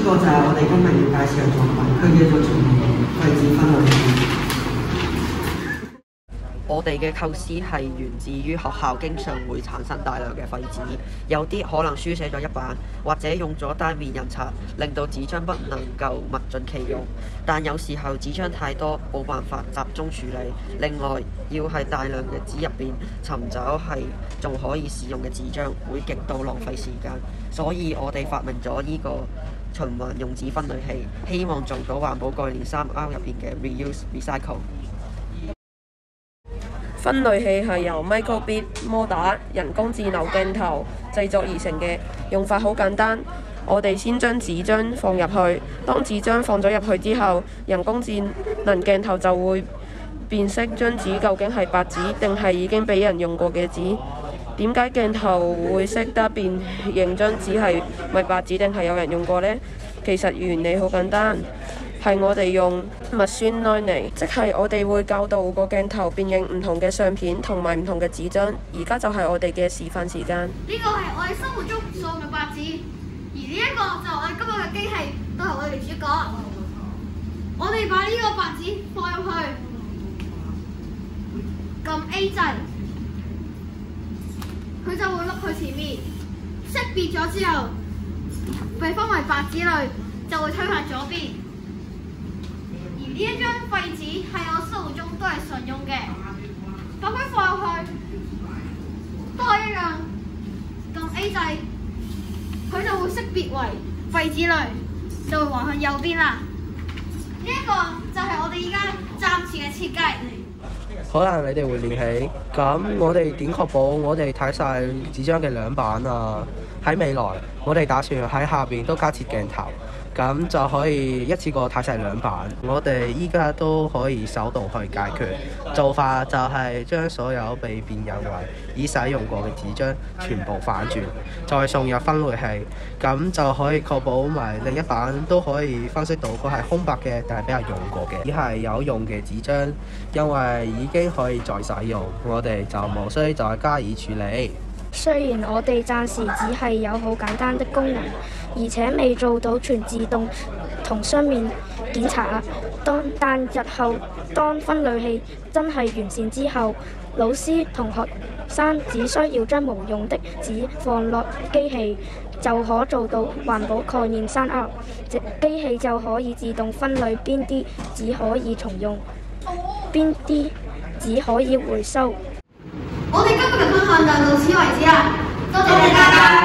個就係我哋今日要介紹嘅作品，佢叫做《循環廢紙分類器》。 我哋嘅構思係源自於學校經常會產生大量嘅廢紙，有啲可能書寫咗一版，或者用咗單面印刷，令到紙張不能夠物盡其用。但有時候紙張太多，冇辦法集中處理。另外，要喺大量嘅紙入邊尋找係仲可以使用嘅紙張，會極度浪費時間。所以我哋發明咗呢個循環用紙分類器，希望做到環保概念3R 入邊嘅 reuse recycle。 分類器係由 microbit 摩打人工智能鏡頭製作而成嘅，用法好簡單。我哋先將紙張放入去，當紙張放咗入去之後，人工智能鏡頭就會辨識張紙究竟係白紙定係已經俾人用過嘅紙。點解鏡頭會識得辨認張紙係咪白紙定係有人用過呢？其實原理好簡單。係我哋用 machine learning， 即係我哋會教導個鏡頭辨認唔同嘅相片同埋唔同嘅紙張。而家就係我哋嘅示範時間。 呢個係我哋生活中所用嘅白紙，而呢一個就係我哋今日嘅機器，都係我哋嘅主角。我哋把呢個白紙放入去，撳 A 掣，佢就會碌去前面，識別咗之後，被分為白紙類，就會推向左邊。呢一張廢紙喺我生活中都係常用嘅，把佢放入去都係一樣，撳 A 掣，佢就會識別為廢紙類，就會橫向右邊啦。呢一個就係我哋依家暫時嘅設計。 可能你哋會聯起，咁我哋點確保我哋睇晒紙張嘅兩版啊？喺未來，我哋打算喺下邊都加設鏡頭。咁就可以一次過睇晒兩版。我哋依家都可以手動去解決，做法就係將所有被辨認為已使用過嘅紙張全部反轉，再送入分類器，咁就可以確保埋另一版都可以分析到佢係空白嘅定係俾人用過嘅。只係有用嘅紙張，因為已經可以再使用，我哋就無需再加以處理。 雖然我哋暫時只係有好簡單的功能，而且未做到全自動同雙面檢查，但日後當分類器真係完善之後，老師同學生只需要將無用的紙放落機器，就可做到環保概念3R。機器就可以自動分類邊啲紙可以重用，邊啲紙可以回收。 我哋今日嘅分享就到此為止啦，多謝大家。